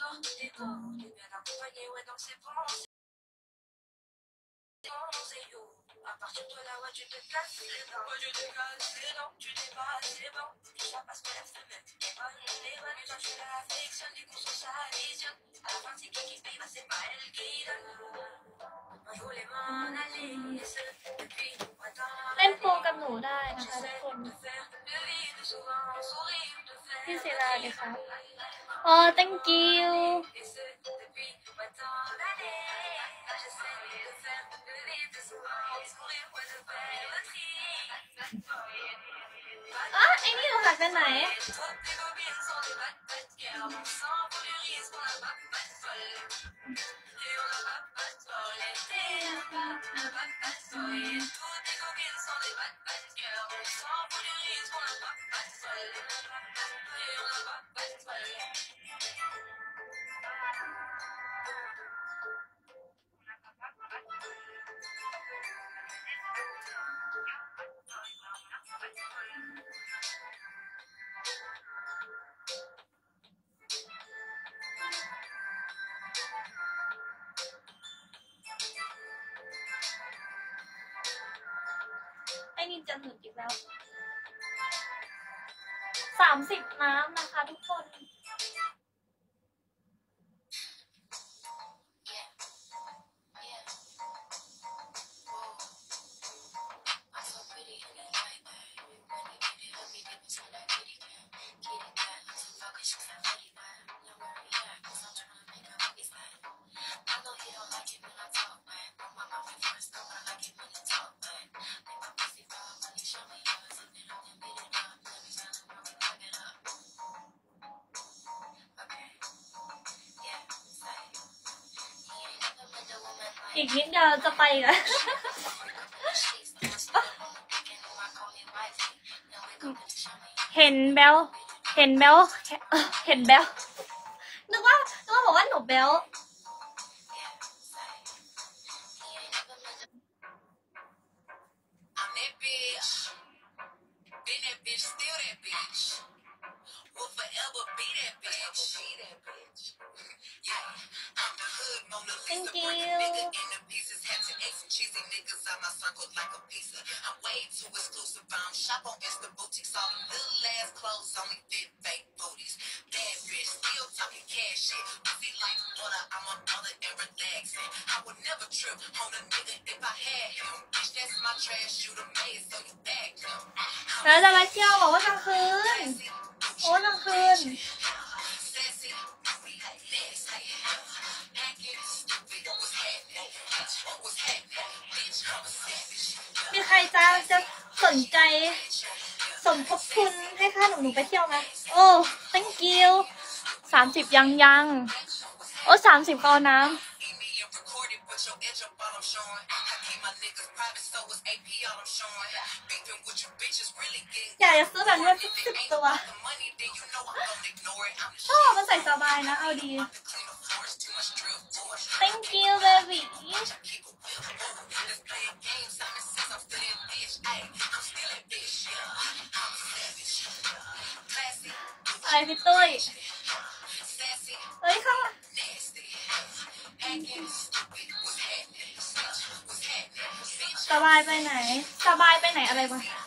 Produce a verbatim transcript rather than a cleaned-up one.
เล่นโปรกับหนูได้นะคะทุกคนพี่ศิลาดีค่ะอ๋อ thank you อ๋อไอ้นี่หนูหักไปไหนไอ้นี่จะหนุนอีกแล้วสามสิบน้ำนะคะทุกคนอีกนิดเดียวจะไปกันเห็นเบลเห็นเบลเห็นเบลนึกว่านึกว่าบอกว่าหนูเบลThank you แล้วจะไปเที่ยวบอกว่ากลางคืนโอ้กลางคืนมีใครจะจะสนใจสมทบทุนให้ค่าหนูหนูไปเที่ยวไหมโอ้ thank you สามสิบยังยังโอ้สามสิบก็น้ำอยากจะซื้อแบบนี้สิบตัวชอบมันใส่สบายนะเอาดี thank you baby อะไรพี่ตุ้ยเฮ้ยเข้าสบายไปไหนสบายไปไหนอะไรวะ